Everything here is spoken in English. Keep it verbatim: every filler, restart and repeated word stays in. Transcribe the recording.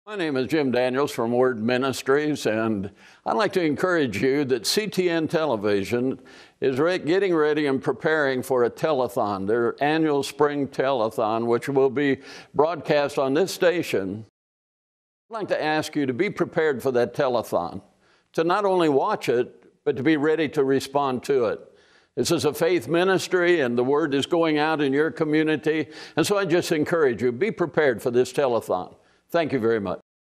My name is Jim Daniels from Word Ministries, and I'd like to encourage you that C T N Television is re getting ready and preparing for a telethon, their annual spring telethon, which will be broadcast on this station. I'd like to ask you to be prepared for that telethon, to not only watch it, but to be ready to respond to it. This is a faith ministry, and the word is going out in your community, and so I just encourage you, be prepared for this telethon. Thank you very much.